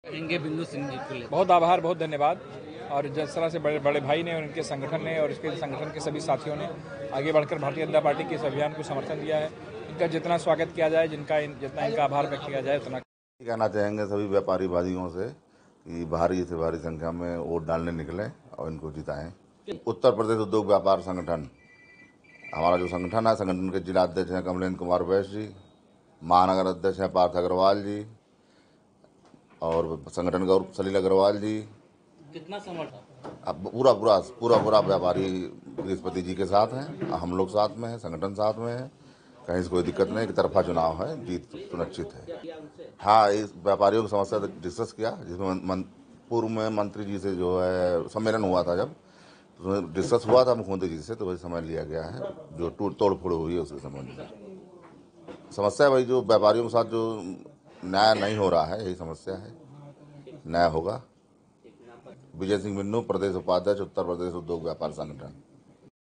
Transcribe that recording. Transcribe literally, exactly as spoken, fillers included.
बिंदु सिंह जी को बहुत आभार, बहुत धन्यवाद। और जिस तरह से बड़े बड़े भाई ने और इनके संगठन ने और इसके संगठन के सभी साथियों ने आगे बढ़कर भारतीय जनता पार्टी के इस अभियान को समर्थन दिया है, इनका जितना स्वागत किया जाए, जिनका जितना इनका आभार व्यक्त किया जाए उतना कहना चाहेंगे सभी व्यापारी भाइयों से कि भारी से भारी संख्या में वोट डालने निकलें और इनको जिताएं। उत्तर प्रदेश उद्योग व्यापार संगठन, हमारा जो संगठन है, संगठन के जिला अध्यक्ष हैं कमलेंद्र कुमार वैश्य जी, महानगर अध्यक्ष हैं पार्थ अग्रवाल जी और संगठन का सलील अग्रवाल जी। कितना समर्थन? अब पूरा पूरा पूरा पूरा व्यापारी बृहस्पति जी के साथ हैं, हम लोग साथ में हैं, संगठन साथ में है, कहीं से कोई दिक्कत नहीं, एक तरफा चुनाव है, जीत सुनिश्चित है। हाँ, इस व्यापारियों की समस्या डिस्कस किया, जिसमें पूर्व में मंत्री जी से जो है सम्मेलन हुआ था, जब तो डिस्कस हुआ था मुख्यमंत्री जी से, तो वही समय लिया गया है जो टूट तोड़ फोड़ हुई है उसके संबंध में। समस्या वही जो व्यापारियों के साथ जो न्याय नहीं हो रहा है, यही समस्या है, न्याय होगा। विजय सिंह बिन्नू, प्रदेश उपाध्यक्ष, उत्तर प्रदेश उद्योग व्यापार संगठन।